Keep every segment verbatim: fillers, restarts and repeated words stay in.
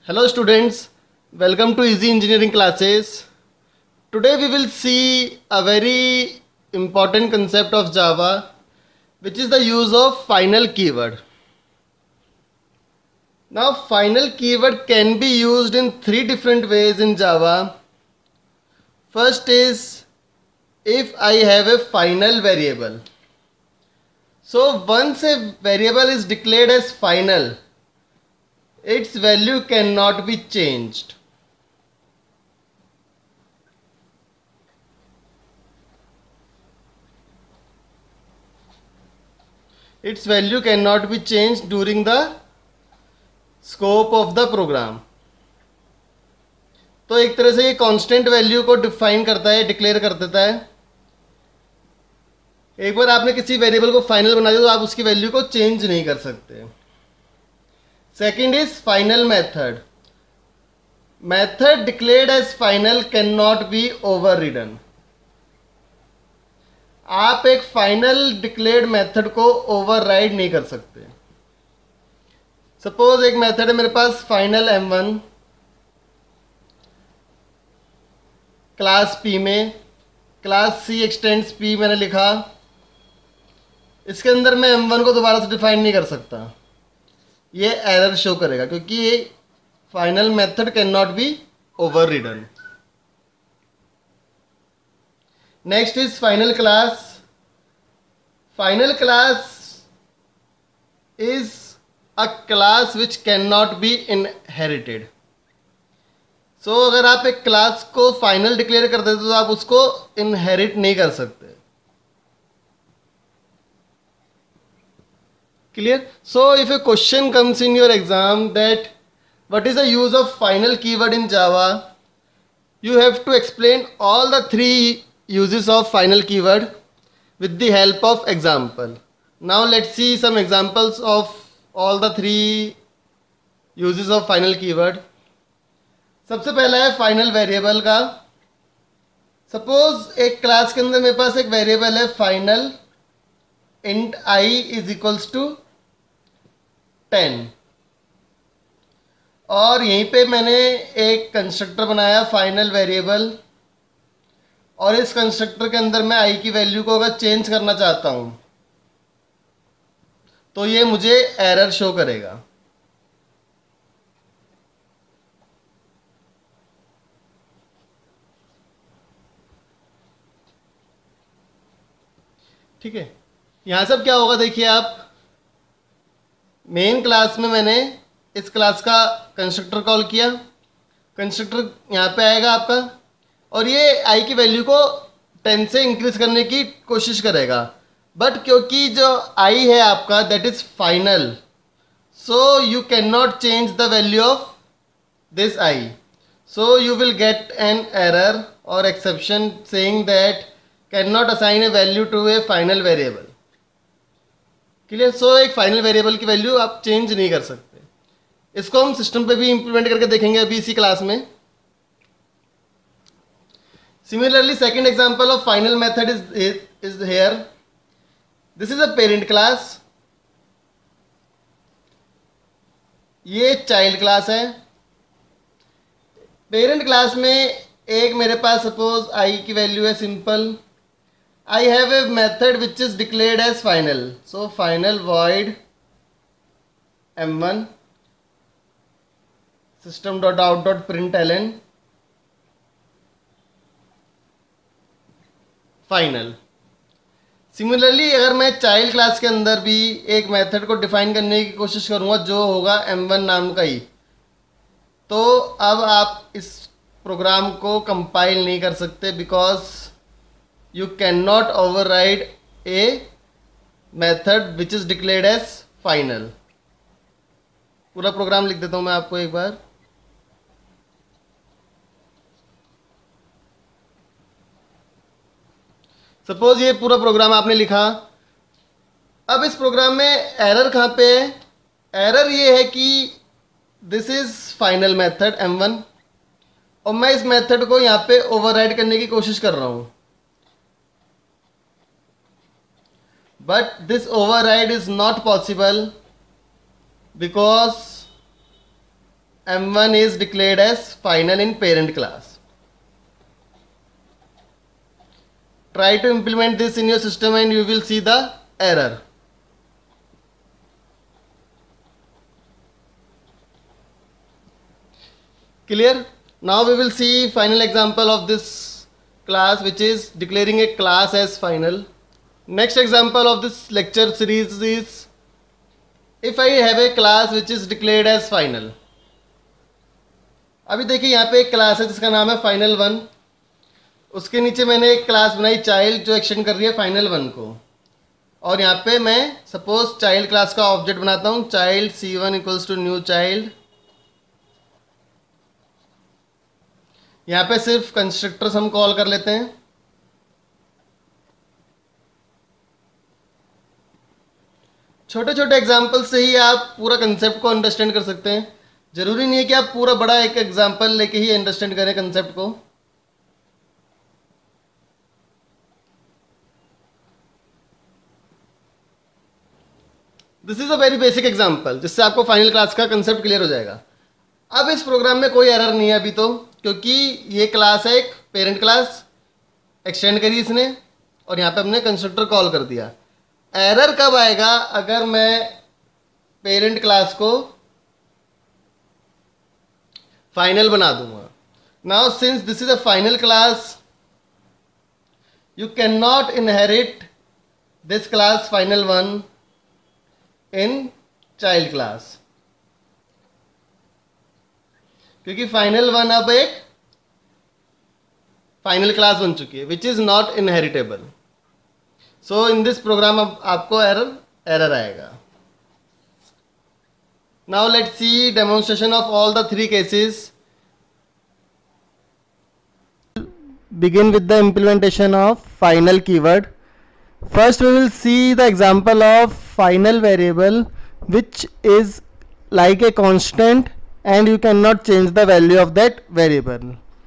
Hello students, welcome to Easy Engineering classes. Today we will see a very important concept of Java, which is the use of final keyword. Now final keyword can be used in three different ways in Java. First is if I have a final variable. So once a variable is declared as final, its value cannot be changed. Its value cannot be changed during the scope of the program. तो एक तरह से ये constant value को define करता है, declare कर देता है. एक बार आपने किसी वेरिएबल को फाइनल बना दिया तो आप उसकी वैल्यू को चेंज नहीं कर सकते. Second is final method. Method declared as final cannot be overridden. आप एक फाइनल डिक्लेयर्ड मेथड को ओवरराइड नहीं कर सकते. सपोज एक मेथड है मेरे पास final M one class P में, क्लास सी एक्सटेंड्स पी मैंने लिखा. इसके अंदर मैं एम वन को दोबारा से डिफाइन नहीं कर सकता. ये एरर शो करेगा क्योंकि ये final method can not be overridden. Next is final class. Final class is a class which can not be inherited. So अगर आप एक क्लास को फाइनल डिक्लेयर कर देते तो आप उसको इनहेरिट नहीं कर सकते. Clear? So if a question comes in your exam that what is the use of final keyword in Java, you have to explain all the three uses of final keyword with the help of example. Now let's see some examples of all the three uses of final keyword. सबसे पहला है final variable का. Suppose एक class के अंदर मेरे पास एक वेरिएबल है final int I is equals to ten, और यहीं पे मैंने एक कंस्ट्रक्टर बनाया फाइनल वेरिएबल, और इस कंस्ट्रक्टर के अंदर मैं i की वैल्यू को अगर चेंज करना चाहता हूं तो ये मुझे एरर शो करेगा. ठीक है. यहां सब क्या होगा देखिए आप. मेन क्लास में मैंने इस क्लास का कंस्ट्रक्टर कॉल किया. कंस्ट्रक्टर यहाँ पे आएगा आपका, और ये आई की वैल्यू को टेन से इंक्रीज करने की कोशिश करेगा. बट क्योंकि जो आई है आपका that is final, so you can not change the value of this I. So you will get an error और exception saying that can not assign a value to a final variable. Clear? So एक final variable की value आप change नहीं कर सकते. इसको हम system पे भी इंप्लीमेंट करके देखेंगे अभी इसी क्लास में. Similarly second example of final method is is here. This is a parent class. ये चाइल्ड क्लास है. पेरेंट क्लास में एक मेरे पास सपोज आई की वैल्यू है simple. I have a method which is declared as final. So final void m one system dot out dot println final. Similarly अगर मैं चाइल्ड क्लास के अंदर भी एक मेथड को डिफाइन करने की कोशिश करूँगा जो होगा एम वन नाम का ही, तो अब आप इस प्रोग्राम को कंपाइल नहीं कर सकते because you cannot override a method which is declared as final. पूरा प्रोग्राम लिख देता हूं मैं आपको एक बार. सपोज ये पूरा प्रोग्राम आपने लिखा. अब इस प्रोग्राम में एरर कहां पे है? एरर ये है कि this is final method M one, और मैं इस मेथड को यहां पे ओवरराइड करने की कोशिश कर रहा हूं. But this override is not possible because M one is declared as final in parent class. Try to implement this in your system and you will see the error. Clear? Now we will see final example of this class, which is declaring a class as final. Next example of this lecture series is if I have a class which is declared as final. अभी देखिए यहाँ पे एक class है जिसका नाम है final one. उसके नीचे मैंने एक क्लास बनाई चाइल्ड जो एक्सटेंड कर रही है फाइनल वन को. और यहाँ पे मैं सपोज चाइल्ड क्लास का ऑब्जेक्ट बनाता हूँ, child C one equals to new child. यहाँ पे सिर्फ कंस्ट्रक्टर्स हम कॉल कर लेते हैं. छोटे छोटे एग्जाम्पल से ही आप पूरा कंसेप्ट को अंडरस्टैंड कर सकते हैं. जरूरी नहीं है कि आप पूरा बड़ा एक एग्जाम्पल लेके ही अंडरस्टैंड करें कंसेप्ट को. This is a very basic example जिससे आपको फाइनल क्लास का कंसेप्ट क्लियर हो जाएगा. अब इस प्रोग्राम में कोई एरर नहीं है अभी तो, क्योंकि ये क्लास है एक पेरेंट क्लास, एक्सटेंड करी इसने और यहाँ पे हमने कंस्ट्रक्टर कॉल कर दिया. एरर कब आएगा? अगर मैं पेरेंट क्लास को फाइनल बना दूंगा. Now since this is a final class, you can not inherit this class final one in child class, क्योंकि फाइनल वन अब एक फाइनल क्लास बन चुकी है which is not inheritable. So in this program अब आपको एरर एरर आएगा. Now let's see demonstration of all the three cases. Begin with the implementation of final keyword. First we will see the example of final variable which is like a constant and you cannot change the value of that variable.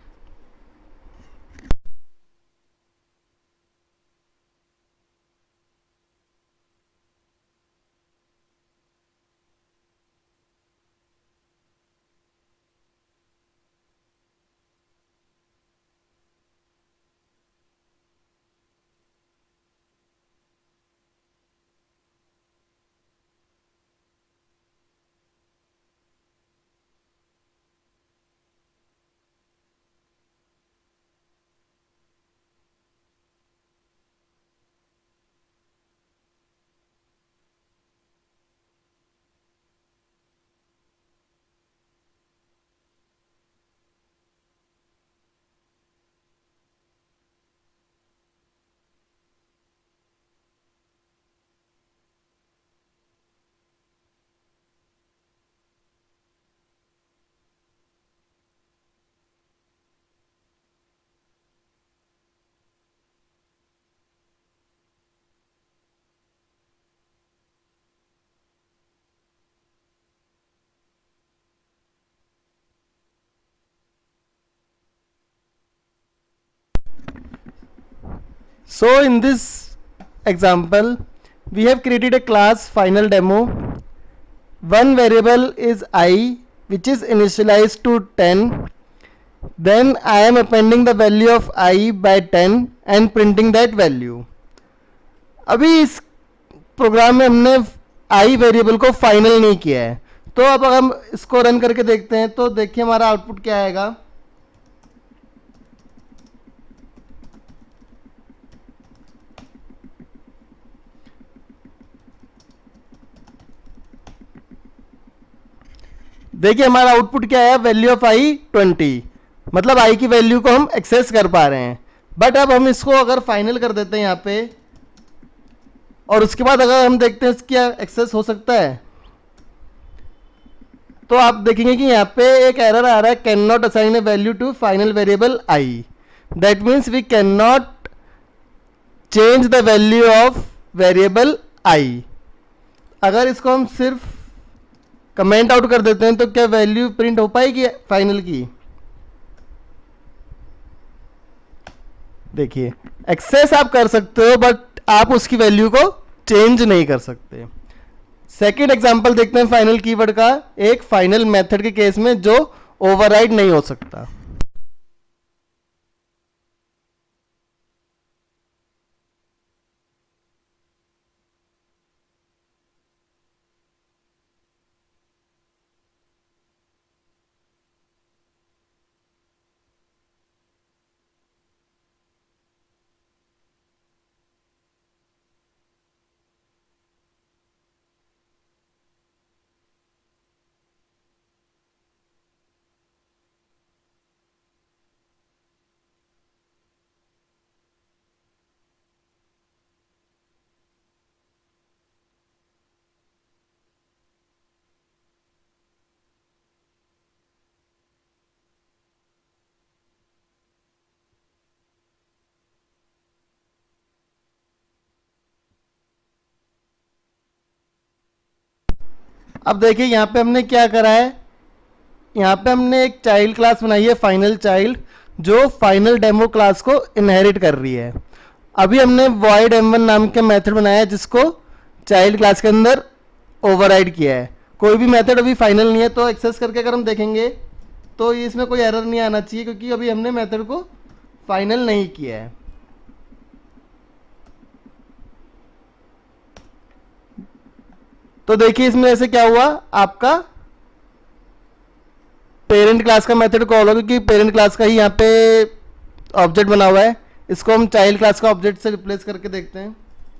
So in this example we have created a class final demo. One variable is I which is initialized to ten. Then I am appending the value of I by ten and printing that value. अभी इस programme में हमने I variable को final नहीं किया है, तो अब अगर हम इसको रन करके देखते हैं तो देखिए हमारा आउटपुट क्या आएगा. देखिए हमारा आउटपुट क्या है, वैल्यू ऑफ आई ट्वेंटी, मतलब आई की वैल्यू को हम एक्सेस कर पा रहे हैं. बट अब हम इसको अगर फाइनल कर देते हैं यहाँ पे और उसके बाद अगर हम देखते हैं इसकी एक्सेस हो सकता है, तो आप देखेंगे कि यहाँ पे एक एरर आ रहा है, can not assign a value to final variable I. That means we can not change the value of variable I. अगर इसको हम सिर्फ कमेंट आउट कर देते हैं तो क्या वैल्यू प्रिंट हो पाएगी फाइनल की? देखिए एक्सेस आप कर सकते हो बट आप उसकी वैल्यू को चेंज नहीं कर सकते. सेकेंड एग्जाम्पल देखते हैं फाइनल कीवर्ड का, एक फाइनल मेथड के केस में जो ओवरराइड नहीं हो सकता। अब देखिए यहाँ पे हमने क्या करा है, यहाँ पे हमने एक चाइल्ड क्लास बनाई है फाइनल चाइल्ड, जो फाइनल डेमो क्लास को इनहेरिट कर रही है। अभी हमने void एम वन नाम के मेथड बनाया है जिसको चाइल्ड क्लास के अंदर ओवरराइड किया है। कोई भी मेथड अभी फाइनल नहीं है, तो एक्सेस करके अगर हम देखेंगे तो इसमें कोई एरर नहीं आना चाहिए, क्योंकि अभी हमने मेथड को फाइनल नहीं किया है। तो देखिए इसमें ऐसे क्या हुआ, आपका पेरेंट क्लास का मेथड कॉल होगा, क्योंकि पेरेंट क्लास का ही यहाँ पे ऑब्जेक्ट बना हुआ है। इसको हम चाइल्ड क्लास का ऑब्जेक्ट से रिप्लेस करके देखते हैं।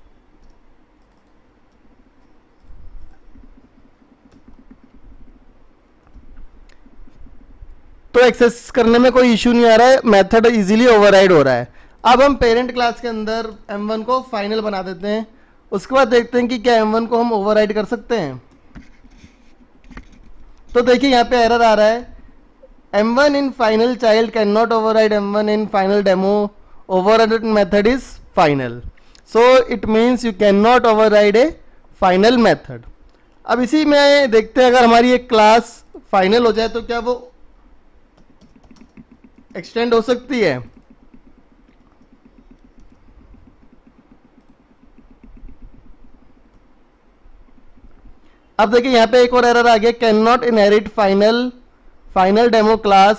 तो एक्सेस करने में कोई इश्यू नहीं आ रहा है, मेथड इजीली ओवरराइड हो रहा है। अब हम पेरेंट क्लास के अंदर एम वन को फाइनल बना देते हैं, उसके बाद देखते हैं कि क्या एम वन को हम ओवरराइड कर सकते हैं। तो देखिए यहाँ पे एरर आ रहा है, M one in final child cannot override M one in final demo, overridden method is final, so it means you cannot override a final method। अब इसी में देखते हैं, अगर हमारी एक क्लास फाइनल हो जाए तो क्या वो एक्सटेंड हो सकती है। अब देखिए यहाँ पे एक और एरर आ गया, can not inherit final final demo class,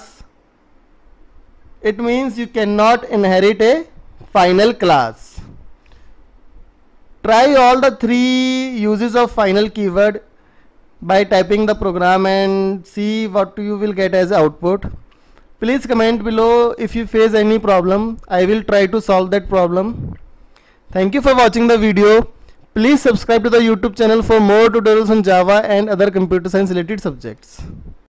it means you can not inherit a final class. Try all the three uses of final keyword by typing the program and see what you will get as output. Please comment below if you face any problem. I will try to solve that problem. Thank you for watching the video. Please subscribe to the YouTube channel for more tutorials on Java and other computer science related subjects.